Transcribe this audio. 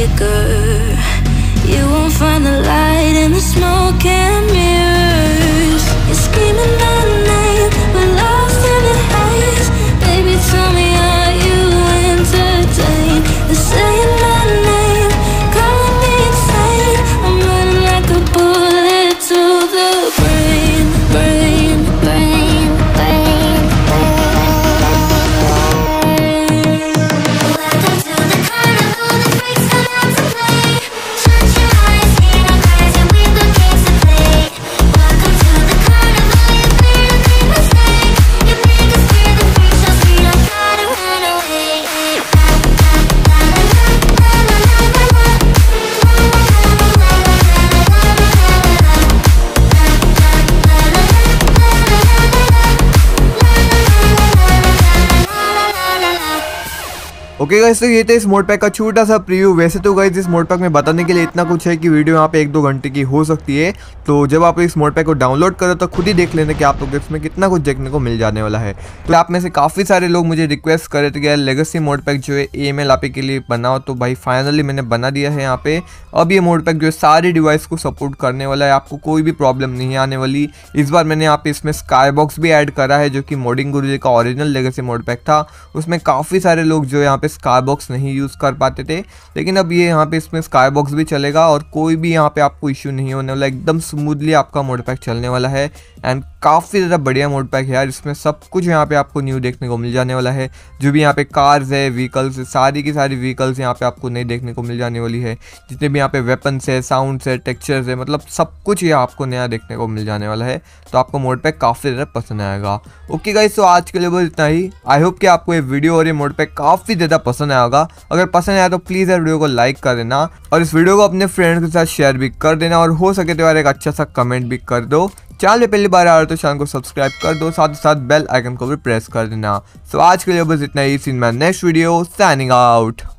liquor. You won't find the light in the smoke and mirrors. You're screaming my name, we're lost in the haze. Baby, tell me, are you entertained? They're saying my name, calling me insane. I'm running like a bullet to the brain, brain, brain, brain, Welcome to the carnival, the freaks come out to play. Shut your eyes, see no crazy, we've got games to play. Welcome to the carnival, you're free to make mistakes. You make us fear the freak shows, we don't try to run away. Okay guys, तो ये था इस mode pack का छोटा सा preview. वैसे तो guys इस मोड पैक में बताने के लिए इतना कुछ है कि वीडियो यहाँ पे 1-2 घंटे की हो सकती है। तो जब आप इस मोड पैक को डाउनलोड करो तो खुद ही देख लेना कि आप लोग इसमें कितना कुछ देखने को मिल जाने वाला है। तो आप में से काफ़ी सारे लोग मुझे रिक्वेस्ट कर रहे थे कि यार लेगेसी मोड पैक जो है AML API के लिए बनाओ, तो भाई फाइनली मैंने बना दिया है यहाँ पे। अब ये मोड पैक जो है सारे डिवाइस को सपोर्ट करने वाला है, आपको कोई भी प्रॉब्लम नहीं आने वाली। इस बार मैंने यहाँ पे इसमें स्काईबॉक्स भी ऐड करा है, जो कि मोडिंग गुरुजी का ओरिजिनल लेगेसी मोड पैक था। उसमें काफ़ी सारे लोग जो यहाँ पे स्काईबॉक्स नहीं यूज़ कर पाते थे, लेकिन अब ये यहाँ पे इसमें स्काईबॉक्स भी चलेगा और कोई भी यहाँ पे आपको इश्यू नहीं होने वाला। एकदम स्मूथली आपका मोड पैक चलने वाला है एंड काफ़ी ज़्यादा बढ़िया मोड पैक है यार। इसमें सब कुछ यहाँ पे आपको न्यू देखने को मिल जाने वाला है। जो भी यहाँ पे कार्स है, व्हीकल्स, सारी की सारी व्हीकल्स यहाँ पे आपको नई देखने को मिल जाने वाली है। जितने भी यहाँ पे वेपन्स है, साउंड्स है, टेक्सचर्स है, मतलब सब कुछ ये आपको नया देखने को मिल जाने वाला है। तो आपको मोड पैक काफ़ी ज़्यादा पसंद आएगा। ओके गाइस, तो आज के लिए बस इतना ही। आई होप कि आपको ये वीडियो और ये मोड पैक काफ़ी ज़्यादा पसंद आएगा। अगर पसंद आया तो प्लीज़ यार वीडियो को लाइक कर देना और इस वीडियो को अपने फ्रेंड्स के साथ शेयर भी कर देना, और हो सके तो यार एक अच्छा सा कमेंट भी कर दो। चैनल पे पहली बार आ रहे तो चैनल को सब्सक्राइब कर दो, साथ ही साथ बेल आइकन को भी प्रेस कर देना। सो आज के लिए बस इतना ही। सीन मैं नेक्स्ट वीडियो, साइनिंग आउट।